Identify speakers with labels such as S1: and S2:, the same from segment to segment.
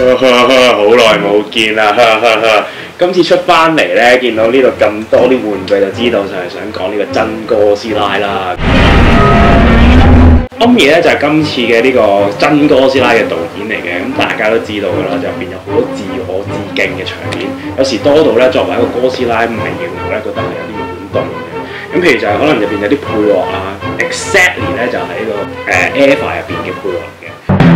S1: 好耐冇見啦！今次出翻嚟咧，見到呢度咁多啲玩具，就知道就係想講呢個真哥斯拉啦。庵野咧就係今次嘅呢個真哥斯拉嘅導演嚟嘅，咁大家都知道㗎啦，就入邊有好多自我致敬嘅場面，有時多到咧作為一個哥斯拉迷嘅我咧，覺得係有啲滿動嘅。咁譬如就係可能入邊有啲配樂啊 ，exactly 咧就係呢個EVA 入邊嘅配樂嚟嘅。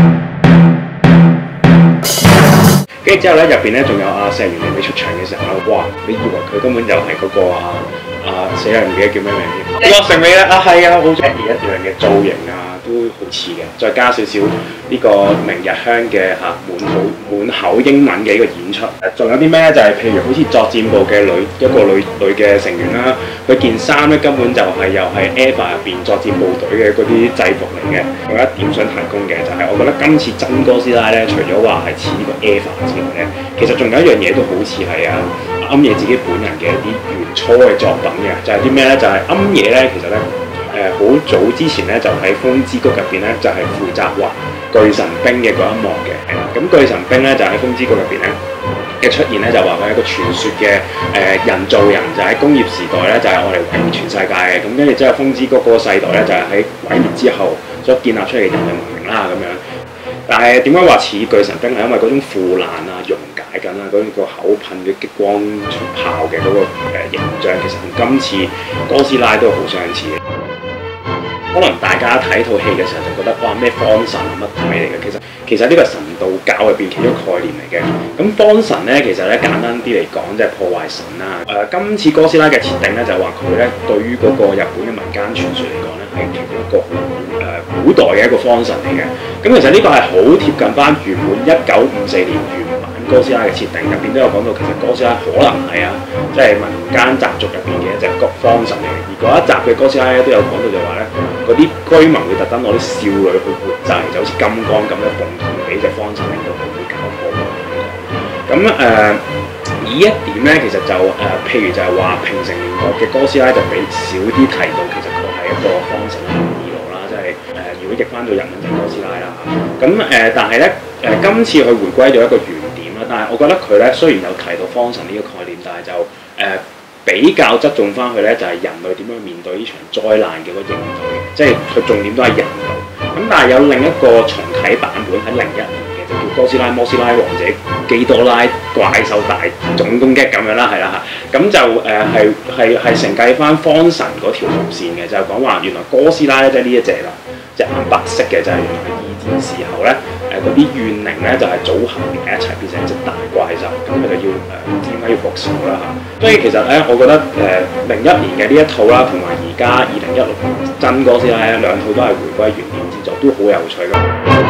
S1: 跟住之後咧，入邊咧仲有石原里美出場嘅時候咧，哇！你以為佢根本就係嗰個死人唔記得叫咩名添？落成尾咧係啊，好似一樣嘅造型啊，都好似嘅。再加少少呢個明日香嘅滿口英文嘅一個演出。仲有啲咩咧？就係譬如好似作戰部嘅一個女嘅成員啦，佢件衫咧根本就係又係 EVA 入邊作戰部隊嘅嗰啲制服嚟嘅。有一點想提供嘅就係，我覺得今次真哥斯拉咧，除咗話係似呢個 EVA 之外咧，其實仲有一樣嘢都好似係庵野自己本人嘅一啲原初嘅作品嘅，就係啲咩咧？就係庵野咧，其實咧好早之前咧就喺《風之谷》入邊咧就係負責畫巨神兵嘅嗰一幕嘅，係啦。咁巨神兵咧就喺《風之谷》入邊咧嘅出現咧，就話佢係一個傳說嘅人造人，就喺工業時代咧就係我哋毀滅全世界嘅。咁跟住之後，《風之谷》嗰個世代咧就係喺毀滅之後所建立出嚟嘅人類文明啦咁樣。但係點解話似巨神兵係因為嗰種腐爛啊、溶解緊啊、嗰個口噴嘅激光炮嘅嗰個形象，其實同今次哥斯拉都好相似嘅。可能大家睇套戲嘅時候就覺得哇咩方神啊乜鬼嚟嘅，其實呢個神道教入邊其中一個概念嚟嘅。咁方神咧其實咧簡單啲嚟講即係破壞神啦。今次哥斯拉嘅設定咧就係話佢咧對於嗰個日本嘅民間傳說嚟講咧係其中一個古代嘅一個方神嚟嘅。咁其實呢個係好貼近翻原本1954年原版哥斯拉嘅設定，入邊都有講到其實哥斯拉可能係即係民間習俗入邊嘅一隻方神嚟嘅。而嗰一集嘅哥斯拉咧都有講到就話咧，嗰啲居民會特登攞啲少女去活祭，就好似金剛咁樣奉獻俾隻方神，令到佢唔會搞破壞咁講。以一點咧，其實就譬如就係話平成年代嘅哥斯拉就比少啲提到，其實佢係一個方神嘅二路啦，即係如果譯翻到日文就係哥斯拉啦。咁但係咧今次佢回歸咗一個原點啦，但係我覺得佢咧雖然有提到方神呢個概念，但係就比較側重翻佢咧，就係人類點樣面對呢場災難嘅嗰個應對，即係佢重點都係人道。咁但係有另一個重啟版本喺01年嘅，就叫哥斯拉摩斯拉王者基多拉怪獸大總攻擊咁樣啦，係啦嚇。咁就係承繼翻方神嗰條路線嘅，就係講話原來哥斯拉咧即係呢一隻啦，隻眼白色嘅就係原來二戰時候咧嗰啲怨靈咧就係組合嘅一齊變成一隻大怪獸，咁佢就要唔知點解要復仇啦嚇。所以其實咧，我覺得01年嘅呢一套啦，同埋而家2016年真哥斯拉咧，兩套都係回歸原點之作，都好有趣㗎。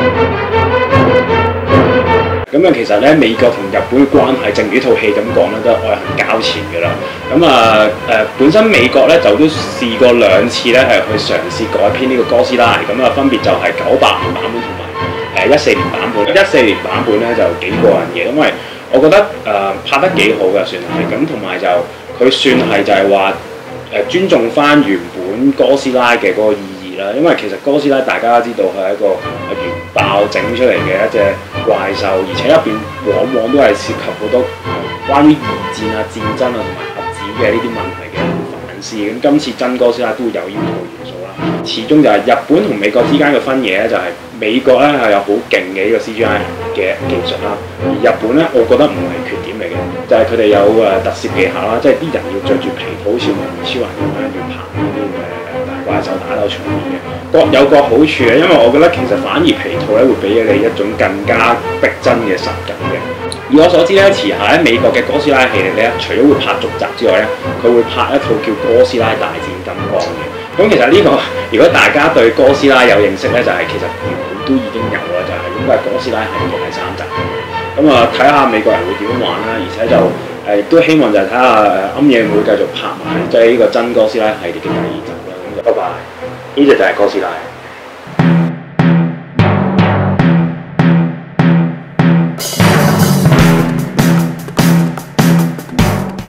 S1: 咁其實咧，美國同日本嘅關係，正如呢套戲咁講咧，都係愛恨交纏㗎啦。本身美國咧就都試過2次咧係去嘗試改編呢個哥斯拉，咁分別就係98年版本同埋14年版本。14年版本咧就幾過癮嘅，因為我覺得拍得幾好嘅，算係咁，同埋就佢算係就係話尊重翻原本哥斯拉嘅嗰個意義啦。因為其實哥斯拉大家都知道係一個原爆整出嚟嘅一隻怪獸，而且入邊往往都係涉及好多關於二戰啊、戰爭啊同埋核子嘅呢啲問題嘅反思。咁今次真哥斯拉都有呢套元素啦。始終就係日本同美國之間嘅分野咧，就係美國咧係有好勁嘅呢個 CGI 嘅技術啦，而日本咧我覺得唔係缺點嚟嘅，就係佢哋有特攝技巧啦，即係啲人要着住皮套，好似模擬超人咁樣要爬呢啲大怪獸打鬥場面嘅，各有各好處嘅。因為我覺得其實反而皮套咧會俾你一種更加逼真嘅實感嘅。以我所知咧，遲下咧美國嘅哥斯拉系列咧，除咗會拍續集之外咧，佢會拍一套叫《哥斯拉大戰金剛》嘅。咁其實呢個如果大家對哥斯拉有認識咧，就係其實原本都已經有啦，就係應該係哥斯拉系列第3集。咁睇下美國人會點樣玩啦，而且就亦都希望就係睇下庵野會繼續拍埋即係呢個真哥斯拉系列嘅第2集啦。咁就拜拜，呢隻就係哥斯拉。